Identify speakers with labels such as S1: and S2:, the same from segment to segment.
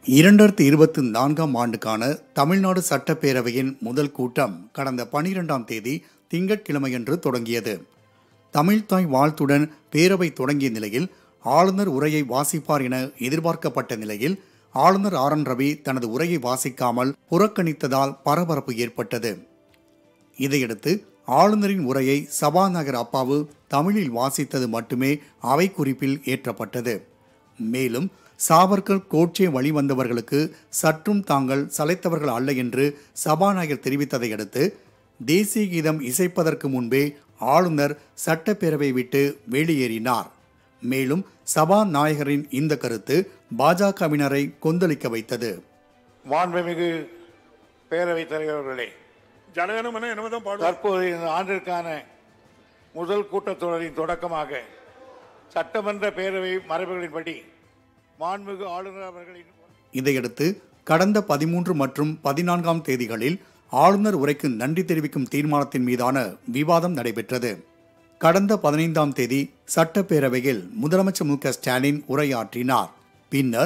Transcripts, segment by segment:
S1: 2024ஆம் ஆண்டுக்கான தமிழ்நாடு சட்டப்பேரவையின் முதல் கூட்டம் கடந்த 12ஆம் தேதி திங்கட்கிழமையன்று தொடங்கியது. தமிழ்த்தாய் வாழ்த்துடன் பேரவை தொடங்கிய நிலையில் ஆளுநர் உரையை வாசிப்பார் என எதிர்பார்க்கப்பட்ட நிலையில் ஆளுநர் ஆர்.என். ரவி தனது உரையை வாசிக்காமல் புறக்கணித்ததால் பரபரப்பு ஏற்பட்டது. இதையடுத்து ஆளுநரின் உரையை சபாநாயகர் அப்பாவு தமிழில் வாசித்தது மட்டுமே அவை குறிப்பில் ஏற்றப்பட்டது. மேலும் சாவர்கர் கோட்சே வழிவந்தவர்களுக்கு சற்றும் தாங்கள் சளைத்தவர்கள் அல்ல என்று சபாநாயகர் தெரிவித்ததை அடுத்து தேசிய கீதம் இசைப்பதற்கு முன்பே ஆளுநர் சட்டப்பேரவையை விட்டு வெளியேறினார். மேலும் சபாநாயகரின் இந்த கருத்து பாஜகவினரை கொந்தளிக்க வைத்தது.
S2: மாண்புமிகு பேரவைத் தலைவர்களே, தற்போது இந்த ஆண்டிற்கான முதல் கூட்டத்தொடரின் தொடக்கமாக சட்டமன்ற பேரவை மரபுகளின்படி மாண்புமிகு ஆளுநர் அவர்களின்
S1: இதையடுத்து கடந்த 13 மற்றும் 14ஆம் தேதிகளில் ஆளுநர் உரைக்கு நன்றி தெரிவிக்கும் தீர்மானத்தின் மீதான விவாதம் நடைபெற்றது. கடந்த 15ஆம் தேதி சட்டப்பேரவையில் முதலமைச்சர் மு.க. ஸ்டாலின் உரையாற்றினார். பின்னர்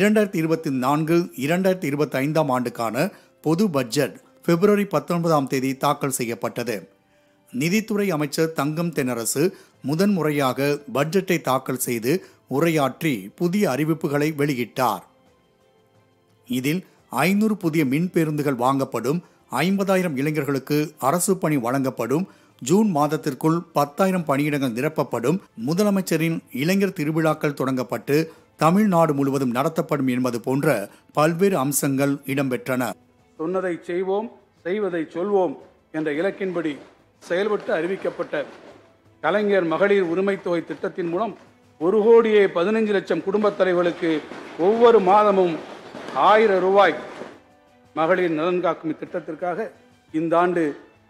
S1: 2024-2025ஆம் ஆண்டுக்கான பொது பட்ஜெட் பிப்ரவரி 19ஆம் தேதி தாக்கல் செய்யப்பட்டது. நிதித்துறை அமைச்சர் தங்கம் தென்னரசு முதன்முறையாக பட்ஜெட்டை தாக்கல் செய்து உரையாற்றி புதிய அறிவிப்புகளை வெளியிட்டார். இதில் 500 புதிய மின் பேருந்துகள் வாங்கப்படும், 50,000 இளைஞர்களுக்கு அரசு பணி வழங்கப்படும், ஜூன் மாதத்திற்குள் 10,000 பணியிடங்கள் நிரப்பப்படும், முதலமைச்சரின் இளைஞர் திருவிழாக்கள் தொடங்கப்பட்டு தமிழ்நாடு முழுவதும் நடத்தப்படும் என்பது போன்ற பல்வேறு அம்சங்கள் இடம்பெற்றன.
S3: சொன்னதை செய்வோம், செய்வதை சொல்வோம் என்ற இலக்கின்படி செயல்பட்டு அறிவிக்கப்பட்ட கலைஞர் மகளிர் உரிமை தொகை திட்டத்தின் மூலம் 1,15,00,000 குடும்பத் தலைவர்களுக்கு ஒவ்வொரு மாதமும் 1,000 ரூபாய் மகளிர் நலன் காக்கும் இத்திட்டத்திற்காக இந்த ஆண்டு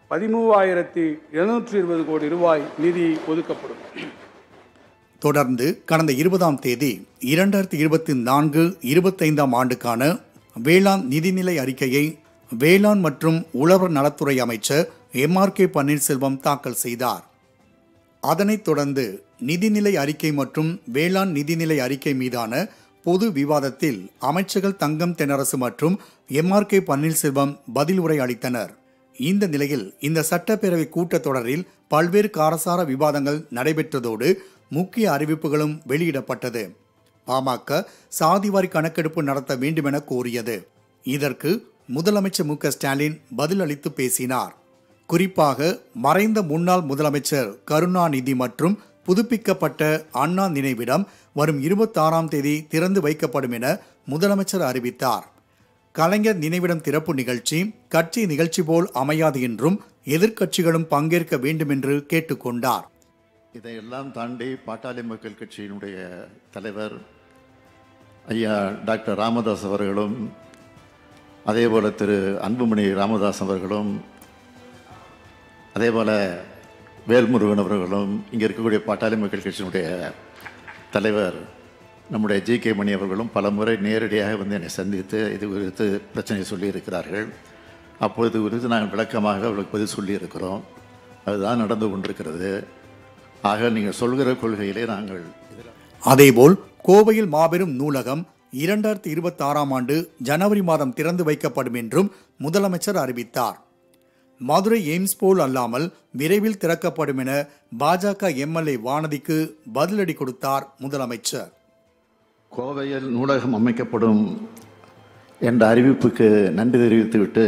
S3: 13,720 கோடி ரூபாய் நிதி ஒதுக்கப்படும்.
S1: தொடர்ந்து கடந்த 20ஆம் தேதி 2024-25ஆம் ஆண்டுக்கான வேளாண் நிதிநிலை அறிக்கையை வேளாண் மற்றும் உழவர் நலத்துறை அமைச்சர் எம்.ஆர்.கே. பன்னீர்செல்வம் தாக்கல் செய்தார். அதனைத் தொடர்ந்து நிதிநிலை அறிக்கை மற்றும் வேளாண் நிதிநிலை அறிக்கை மீதான பொது விவாதத்தில் அமைச்சர்கள் தங்கம் தென்னரசு மற்றும் எம்.ஆர்.கே. பன்னீர்செல்வம் பதில் உரை அளித்தனர். இந்த நிலையில் இந்த சட்டப்பேரவை கூட்டத்தொடரில் பல்வேறு காரசார விவாதங்கள் நடைபெற்றதோடு முக்கிய அறிவிப்புகளும் வெளியிடப்பட்டது. பாமக சாதிவாரி கணக்கெடுப்பு நடத்த வேண்டுமென கோரியது. இதற்கு முதலமைச்சர் மு.க. ஸ்டாலின் பதிலளித்து பேசினார். குறிப்பாக மறைந்த முன்னாள் முதலமைச்சர் கருணாநிதி மற்றும் புதுப்பிக்கப்பட்ட அண்ணா நினைவிடம் வரும் 26ஆம் தேதி திறந்து வைக்கப்படும் என முதலமைச்சர் அறிவித்தார். கலைஞர் நினைவிடம் திறப்பு நிகழ்ச்சி கட்சி நிகழ்ச்சி போல் அமையாது என்றும் எதிர்க்கட்சிகளும் பங்கேற்க வேண்டும் என்று கேட்டுக்கொண்டார்.
S4: இதையெல்லாம் தாண்டி பாட்டாளி மக்கள் கட்சியினுடைய தலைவர் ஐயா டாக்டர் ராமதாஸ் அவர்களும் அதேபோல திரு அன்புமணி ராமதாஸ் அவர்களும் அதேபோல் வேல்முருகன் அவர்களும் இங்கே இருக்கக்கூடிய பாட்டாளி மக்கள் கட்சியினுடைய தலைவர் நம்முடைய ஜி.கே. மணி அவர்களும் பல முறை நேரடியாக வந்து என்னை சந்தித்து இது குறித்து பிரச்சனை சொல்லியிருக்கிறார்கள். அப்போது இது குறித்து நாங்கள் விளக்கமாக அவர்களுக்கு பதில் சொல்லியிருக்கிறோம். அதுதான் நடந்து கொண்டிருக்கிறது. ஆக நீங்கள் சொல்கிற கொள்கையிலே நாங்கள்
S1: அதேபோல் கோவையில் மாபெரும் நூலகம் 2026ஆம் ஆண்டு ஜனவரி மாதம் திறந்து வைக்கப்படும் என்றும் முதலமைச்சர் அறிவித்தார். மதுரை எய்ம்ஸ் போல் அல்லாமல் விரைவில் திறக்கப்படும் என பாஜக எம்.எல்.ஏ. வானதிக்கு பதிலடி கொடுத்தார் முதலமைச்சர்.
S4: கோவையில் நூலகம் அமைக்கப்படும் என்ற அறிவிப்புக்கு நன்றி தெரிவித்துவிட்டு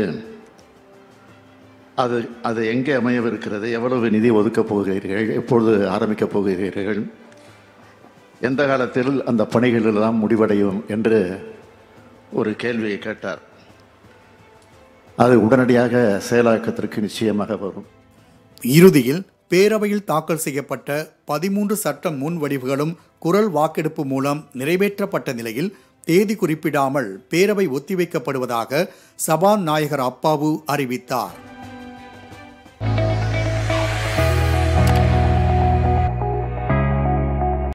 S4: அது எங்கே அமையவிருக்கிறது, எவ்வளவு நிதி ஒதுக்கப் போகிறீர்கள், எப்பொழுது ஆரம்பிக்கப் போகிறீர்கள், எந்த காலத்தில் அந்த பணிகள் எல்லாம் முடிவடையும் என்று ஒரு கேள்வியை கேட்டார். அது உடனடியாக செயலாக்கத்திற்கு நிச்சயமாக வரும்.
S1: இறுதியில் பேரவையில் தாக்கல் செய்யப்பட்ட 13 சட்ட முன்வடிவுகளும் குரல் வாக்கெடுப்பு மூலம் நிறைவேற்றப்பட்ட நிலையில் தேதி குறிப்பிடாமல் பேரவை ஒத்திவைக்கப்படுவதாக சபாநாயகர் அப்பாவு அறிவித்தார்.